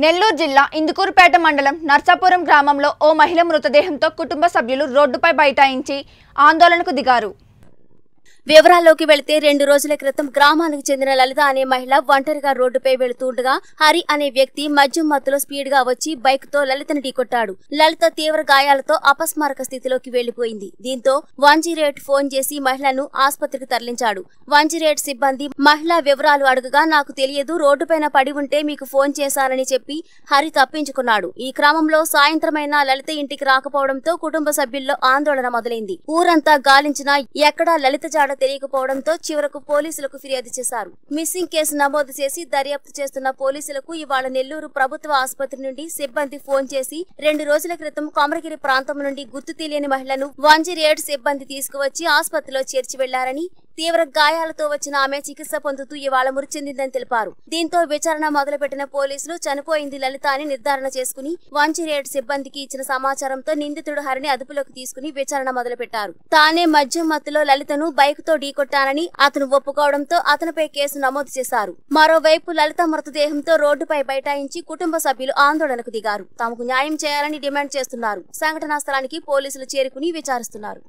నెల్లూరు జిల్లా ఇందుకూరుపేట మండలం నర్సాపురం గ్రామంలో ఓ మహిళ మృతదేహంతో కుటుంబ సభ్యులు రోడ్డుపై బైఠాయించి ఆందోళనకు దిగారు. వివరాల్లోకి వెళితే 2 రోజుల క్రితం గ్రామానికి చెందిన లలిత అనే మహిళ ఒంటరిగా రోడ్డుపై వెళుతుండగా హరి అనే వ్యక్తి మద్యం మత్తులో స్పీడ్ గా వచ్చి బైక్ తో లలితను ఢీకొట్టాడు. లలిత తీవ్ర గాయాలతో అపస్మారక స్థితిలోకి వెళ్లిపోయింది. దీంతో 108 ఫోన్ చేసి మహిళను ఆసుపత్రికి తరలించాడు. 108 సిబ్బంది మహిళ వివరాలు అడగగా నాకు తెలియదు, రోడ్డుపైన పడి ఉంటే మీకు ఫోన్ చేశానని చెప్పి హరి తప్పించుకున్నాడు. ఈ క్రమంలో సాయంత్రమైన లలిత ఇంటికి రాకపోవడంతో కుటుంబ సభ్యుల్లో ఆందోళన మొదలైంది. ఊరంతా గాలించినా ఎక్కడా లలిత జాడ తెలియకపోవడంతో చివరకు పోలీసులకు ఫిర్యాదు చేశారు. మిస్సింగ్ కేసు నమోదు చేసి దర్యాప్తు చేస్తున్న పోలీసులకు ఇవాళ నెల్లూరు ప్రభుత్వ ఆసుపత్రి నుండి సిబ్బంది ఫోన్ చేసి 2 రోజుల క్రితం కొమరగిరి ప్రాంతం నుండి గుర్తు తెలియని మహిళను 108 సిబ్బంది తీసుకువచ్చి ఆసుపత్రిలో చేర్చి వెళ్లారని, తీవ్ర గాయాలతో వచ్చిన ఆమె చికిత్స పొందుతూ ఇవాళ మృతి చెందిందని తెలిపారు. దీంతో విచారణ మొదలుపెట్టిన పోలీసులు చనిపోయింది లలిత అని నిర్ధారణ చేసుకుని 108 సిబ్బందికి ఇచ్చిన సమాచారంతో నిందితుడు హరిని అదుపులోకి తీసుకుని విచారణ మొదలుపెట్టారు. తానే మద్యం మత్తులో లలితను బైక్ తో ఢీకొట్టానని అతను ఒప్పుకోవడంతో అతనిపై కేసు నమోదు చేశారు. మరోవైపు లలిత మృతదేహంతో రోడ్డుపై బైఠాయించి కుటుంబ సభ్యులు ఆందోళనకు దిగారు. తమకు న్యాయం చేయాలని డిమాండ్ చేస్తున్నారు. సంఘటనా స్థలానికి పోలీసులు చేరుకుని విచారిస్తున్నారు.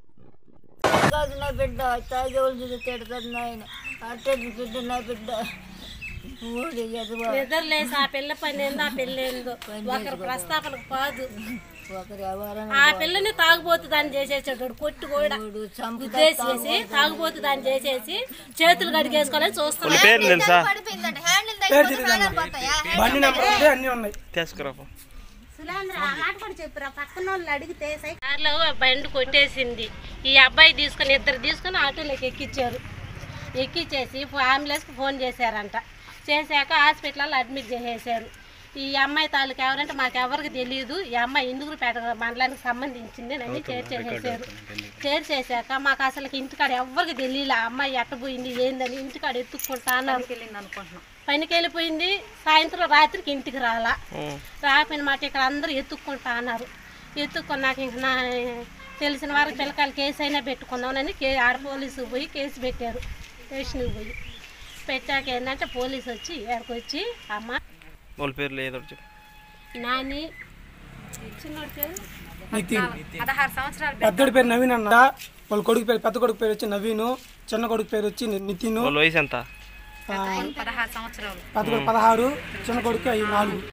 నిద్రలేసి ఆ పిల్ల పని ఏందో, ఆ పిల్ల ఏందో ఒకరి ప్రస్తాపనకు కాదు. ఆ పిల్లని తాగుబోతుదాన్ని చేసేసాడు, కొట్టి కూడా గుద్దేసేసి తాగుబోతుదాన్ని చేసేసి చేతులు కడిగేసుకోవాలని చూస్తున్నాడు. పక్కన వాళ్ళు అడిగితే కార్లో బండి కొట్టేసింది. ఈ అబ్బాయి తీసుకుని ఇద్దరు తీసుకుని ఆటోలోకి ఎక్కిచ్చేసి అంబులెన్స్కి ఫోన్ చేశారంట. చేశాక హాస్పిటల్లో అడ్మిట్ చేసేసారు. ఈ అమ్మాయి తాలూకు ఎవరంటే మాకెవరికి తెలియదు. ఈ అమ్మాయి ఇందుకూరుపేట మండలానికి సంబంధించింది అని చేర్చేసేసారు. చేర్చేసాక మాకు అసలు ఇంటికాడ ఎవరికి తెలియలే ఆ అమ్మాయి ఎట్టబోయింది ఏందని. ఇంటికాడ ఎత్తుక్కుంటా పనికి వెళ్ళిపోయింది. సాయంత్రం రాత్రికి ఇంటికి రాకపోయిన మాట ఇక్కడ అందరూ ఎత్తుక్కుంటా అన్నారు. ఎత్తుక్కున్నాక ఇంక నా తెలిసిన వారికి పిల్లకాయలు కేసు అయినా పెట్టుకుందామని ఆడ పోలీసు పోయి కేసు పెట్టారు. స్టేషన్కి పోయి పెట్టాక ఏంటంటే పోలీసు వచ్చి ఎక్కడికి వచ్చి అమ్మ వాళ్ళ పేర్లు ఏదో నాని చిన్నోడి పేరు 16 సంవత్సరాలు, పెద్దోడి పేరు నవీన్ అన్న. వాళ్ళ కొడుకు పేరు, పెద్ద కొడుకు పేరు వచ్చి నవీను, చిన్న కొడుకు పేరు వచ్చి నితిన్. వయసు ఎంత? 16 సంవత్సరాలు. పెద్ద కొడుకు 16, చిన్న కొడుకు 4.